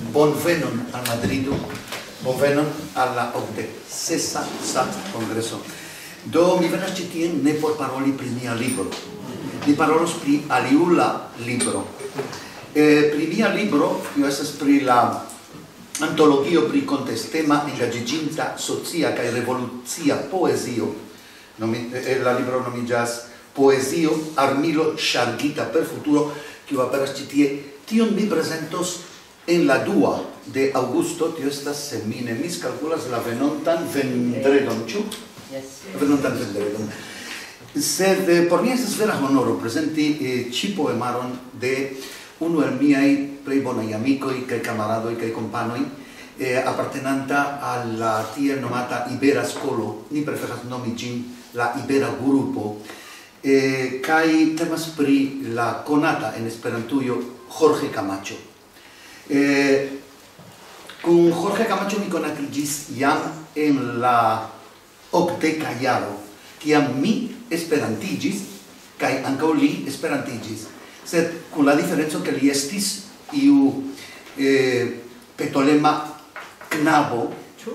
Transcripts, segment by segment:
bonvenon al Madrido, bonvenon alla 86ª Congreso. Do mi venas ĉi tien ne por paroli pri mia libro. Mi parolos pri aliula libro. Pri mia libro, tio estas pri la antologio pri contestema engaĝiĝinta socia kaj revolucia poezio. La libro nomiĝas Poezio armilo ŝargita per futuro, kiu aperas ĉi tie. Tion mi prezentos en la 2 de aŭgusto, tio estas, se mi ne miskalkulas, la venontan vendredon, ĉu? Venontan vendredon. Sed por mi estas vera honoro prezenti ĉi poemaron de unu el miaj plej bonaj amikoj kaj kamaradoj kaj kompanoj, apartenanta al la tiel nomata Ibera Skolo, ni preferas nomi ĝin la Ibera Grupo, kaj temas pri la konata en Esperantujo Jorge Camacho. Kun Jorge Camacho mi konatiĝis jam en la 80 jaro, kiam mi esperantiĝis kaj ankaŭ li esperantiĝis, sed kun la diferenco ke li estis iu petolema knabo,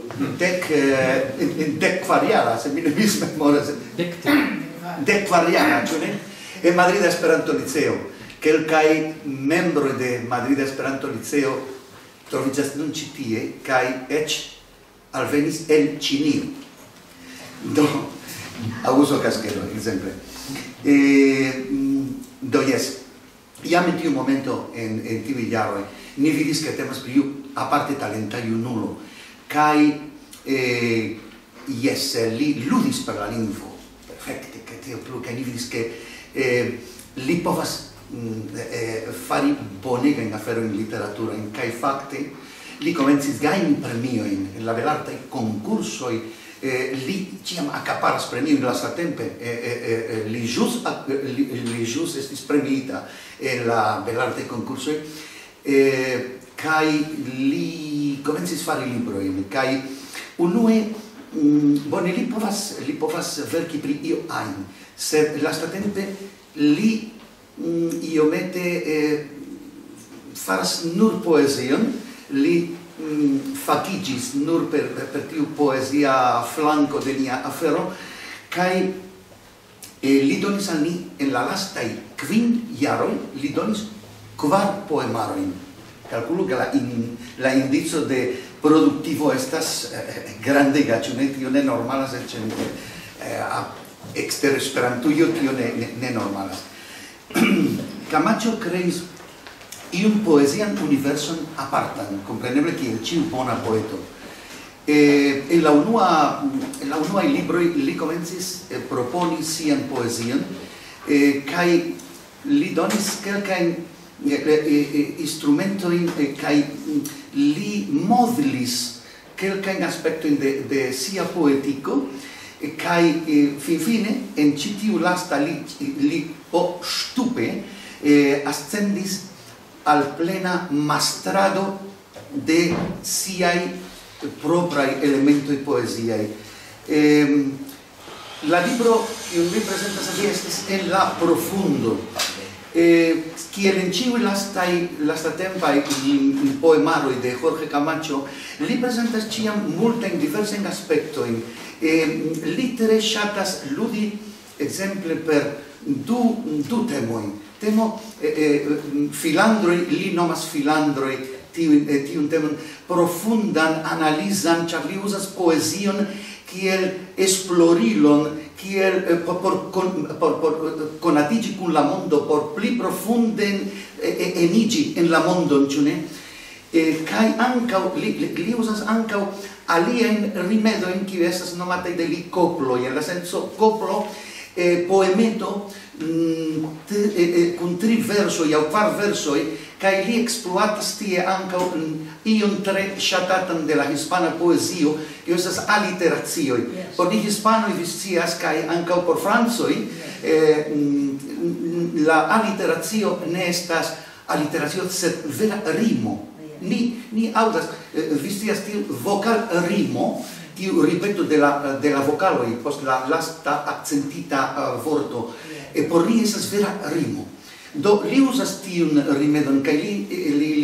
dekkvarjara, se mi ne mismemoras. Dekkvarjara, ĉu ne? En Madrida Esperanto Liceo. Kelkaj membroj de Madrida Esperanto Liceo troviĝas nun ĉi tie kaj eĉ alvenis el Ĉinio. Do, Augusto Casquero, ekzemple. Do jes, jam en tiu momento, en tiuj jaroj, ni vidis ke temas pri aparte talenta junulo, kaj jes, li ludis per la lingvo perfekte, kaj tio plu, kaj ni vidis ke li povas fari bonegajn aferojn literaturajn, kaj fakte li komencis gajni premiojn en la belartaj konkursoj. Li ĉiam akaparas premiojn lastatempe. Li ĵus estis premiita en la belartaj konkursoj, kaj li komencis fari librojn, kaj unue bone li povas verki pri io ajn, sed lastatempe li iomete faras nur poezion, li fakiĝis nur per tiu poezia flanko de nia afero, kaj li donis al ni en la lastaj 5 jaroj, li donis 4 poemarojn. Kalkulu ke la indico de produktivo estas grandega, ĉu ne? Tio ne normalas, eĉ ekster Esperantujo tio ne normalas. Camacho kreis iun poezian universon apartan, kompreneble kiel ĉiu bona poeto. En la unuaj libroj li komencis proponi sian poezion, kaj li donis kelkajn instrumentojn, kaj li modlis kelkajn aspektojn de sia poetiko, kaj finfine en ĉi tiu lasta li ŝtupe ascendis al plena mastrado de siaj propraj elementoj poeziaj. La libro kiun mi prezentas al vi estas en la profundo. Kiel en ĉiuj lastatempaj poemaroj de Jorge Camacho, li prezentas ĉiam multajn diversajn aspektojn. Li tre ŝatas ludi ekzemple per du temojn. Temo filandroj, li nomas filandroj tiun temon profundan, analizan, ĉar li uzas poezion kiel esplorilon, kiel por konatiĝi kun la mondo, por pli profunde eniĝi en la mondon, ĉu ne? Kaj ankaŭ li uzas ankaŭ aliajn rimedojn, kiuj estas nomataj de li koploj, en la senco koplo, poemeto kun 3 versoj aŭ 4 versoj, kaj li ekspluatas tie ankaŭ ion tre ŝatatan de la hispana poezio, kiu estas aliteracioj. Por ni hispanoj vi scias, kaj ankaŭ por francoj, la aliteracio ne estas aliteracio, sed vera rimo. Ni aŭdas, vi scias tiu vokal rimo, tiu ripeto de la vokaloj post la lasta akcentita vorto, por li estas vera rimo. Do li uzas tiun rimedon kaj li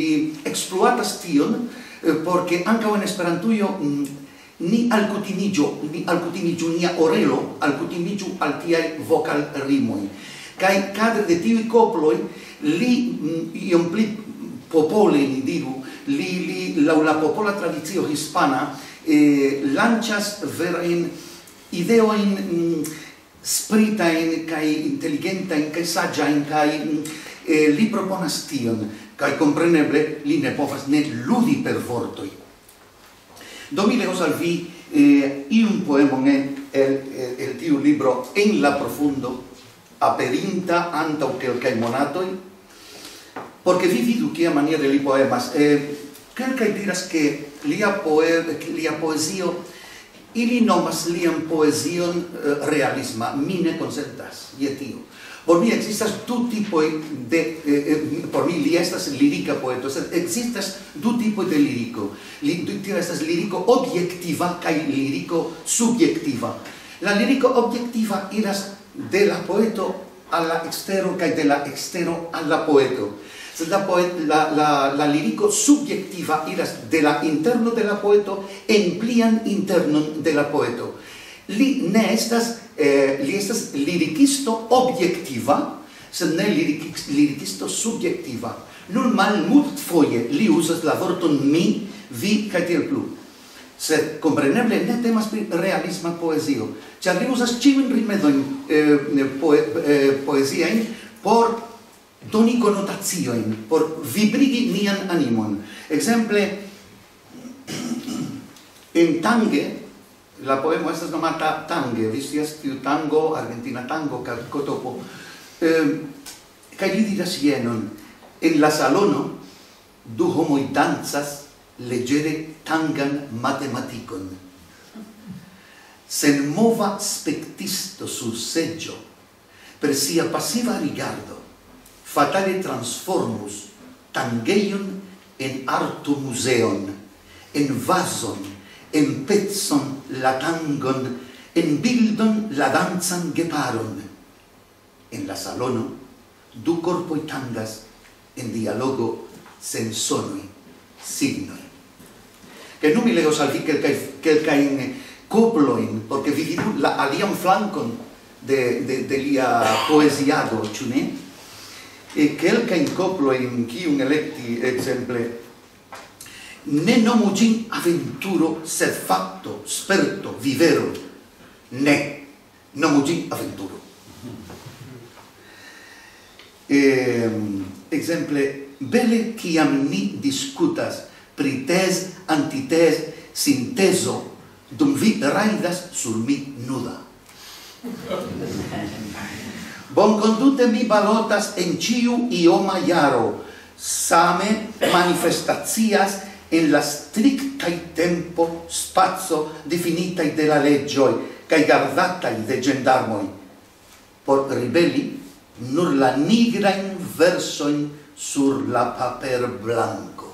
exploatas tion, porque ankaŭ en Esperantujo ni alkutimiĝu nia orelo, alkutimiĝu al tiaj vokalrimoj. Kaj kadre de tiuj koploj, li iom pli popole, ni diru, li laŭ la popola tradicio hispana lanĉas verajn ideojn spritajn kaj inteligentajn kaj saĝajn, kaj li proponas tion, kaj kompreneble li ne povas ne ludi per vortoj. Do mi legos al vi iun poemon el tiu libro En la profundo, aperinta antaŭ kelkaj monatoj, porque vi vidu kia maniere li poemas. Kelkaj diras ke lia poezio, ili nomas lian poezion realisma, mi ne konsentas je tio. Por mi existas du tipoj por mi li estas lirika poeto, sed existas du tipoj de liriko. Tio estas liriko objektiva kaj liriko subjektiva. La liriko objektiva iras de la poeto al la ekstero kaj de la ekstero al la poeto. Sed la lirico subjektiva iras de la interno de la poeto en plian internon de la poeto. Li estas lirikisto objektiva, sed ne lirikisto subjektiva. Nun malmultfoje li uzas la vorton mi, vi kaj tiel plu. Sed kompreneble ne temas pri realisma poezio, ĉar li uzas ĉiujn rimedojn poeziajn por doni konotacioin, por vibrigi nian animon. Exemple, en Tange, la poemo estas nomata Tange, vi scias tiu tango, argentina tango, kotopo, kaj li diras jenon: en la salono du homoj dancas leĝere tangan matematikon. Senmova spektisto sur seĝo, per sia pasiva rigardo, fatale transformus tangejon en artomuzeon, en vason, en pecon la tangon, en bildon la dancan geparon. En la salono du korpoj tangas en dialogo sen sonoj, signoj. Kaj nun mi legos al vi kelkajn koplojn, porque vi vidu la alian flankon de lia poeziado, ĉu ne? Kelkajn koplojn kiun elekti, ekzemple, ne nomu ĝin aventuro, sed fakto, sperto, vivero. Ne, nomu ĝin aventuro. Ekzemple, bele kiam ni diskutas pri tez, antitez, sintezo, dum vi rajdas sur mi nuda. Bonkondute mi balotas en ĉiu ioma jaro, same manifestacias en la striktaj tempo, spaco difinitaj de la leĝoj kaj gardataj de ĝendarmoj. Por ribeli nur la nigrajn versojn sur la paperblanko.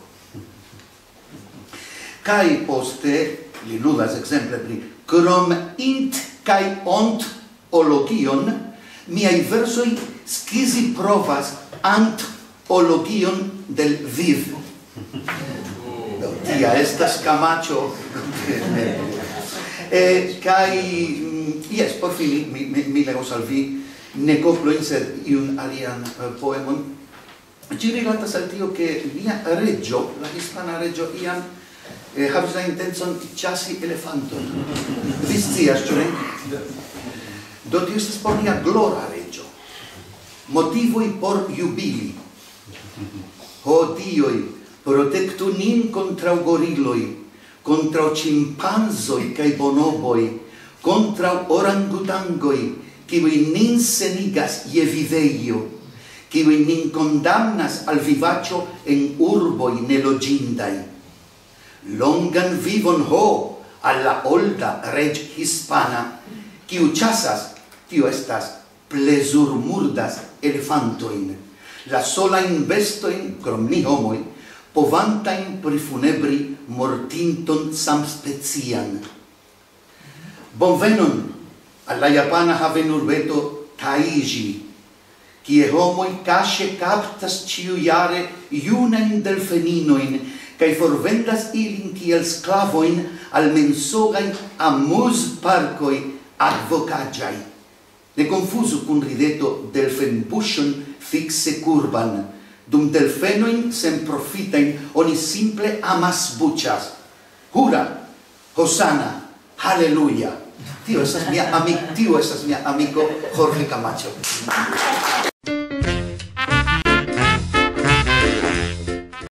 Kaj poste li ludas ekzemple pri krom int kaj ontologion, miaj versoj skizi provas antologion del viv. Tia estas Camacho. Kaj, jes, por fini, mi legos al vi ne koplojn, sed iun alian poemon. Ĝi rilatas al tio, ke nia reĝo, la hispana reĝo, iam havis la intencon ĉasi elefanton. Vi scias, ĉu ne? Do tio estas por nia glora reĝo. Motivoj por jubili. Ho dioj, protektu nin kontraŭ goriloj, kontraŭ ĉimpanzoj kaj bonoboj, kontraŭ orangutangoj, kiuj nin senigas je vivejo, kiuj nin kondamnas al vivaĉo en urboj neloĝindaj. Longan vivon, ho, al la olda reĝ' hispana, kiu ĉasas, tio estas, plezurmurdas elefantojn, la solajn bestojn, krom ni homoj, povantajn prifunebri mortinton samspecian. Bonvenon al la japana havenurbeto Taiji, kie homoi cache captas ciuiare iunen delfeninoin, cae forvendas ilin kiel sclavoin al mensogai amus parcoi advocagiai. Ne confusu cun rideto delfen bushon fixe curban, dum delfenoin sem profitain oni simple amas buchas. Hura, Hosanna, Halleluja. Tio estas mia amico Jorge Camacho.